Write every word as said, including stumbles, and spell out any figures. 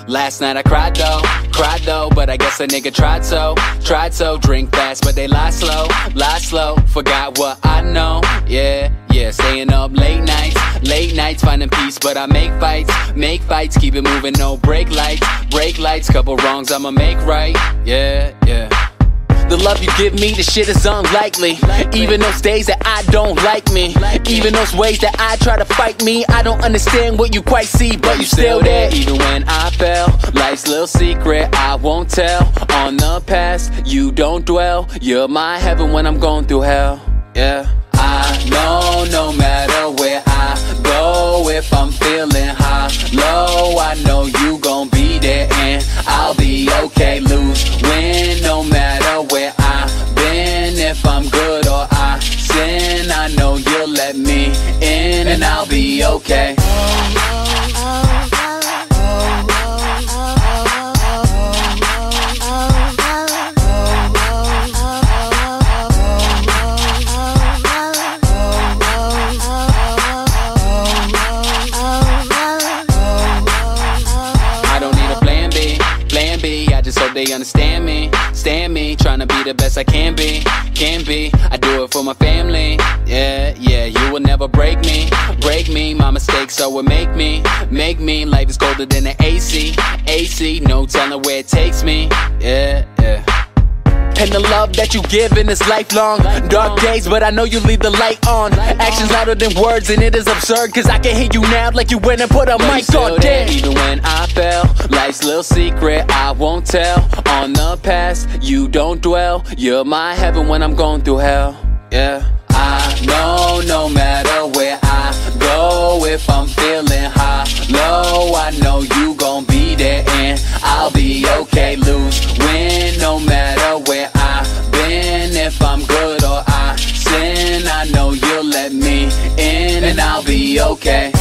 Last night I cried though, cried though, but I guess a nigga tried so, tried so. Drink fast, but they lie slow, lie slow. Forgot what I know, yeah, yeah. Staying up late nights, late nights, finding peace, but I make fights, make fights. Keep it moving, no brake lights, brake lights. Couple wrongs I'ma make right, yeah, yeah. The love you give me, the shit is unlikely. Even those days that I don't like me, even those ways that I try to fight me, I don't understand what you quite see, but you still there. Even when I fell, life's little secret I won't tell. On the past, you don't dwell. You're my heaven when I'm going through hell, yeah. I know no matter where I go, if I'm feeling high, low, I know you gon' be there and I'll be okay. Lose, win, no matter where I've been. If I'm good or I sin, I know you'll let me in and I'll be okay. Just hope they understand me, stand me, trying to be the best I can be, can be. I do it for my family, yeah, yeah. You will never break me, break me. My mistakes so will make me, make me. Life is colder than the A C, A C. No telling where it takes me, yeah, yeah. And the love that you give in is lifelong. Dark days, but I know you leave the light on. Actions louder than words, and it is absurd, cause I can hear you now like you went and put a mic on. Damn. Even when I fell, life's little secret I won't tell. On the past, you don't dwell. You're my heaven when I'm going through hell, yeah. I know no matter where I go, if I'm feeling high, low, I know you gon' be there and I'll be okay. Lose, win, no matter where I've been. If I'm good or I sin, I know you'll let me in and I'll be okay.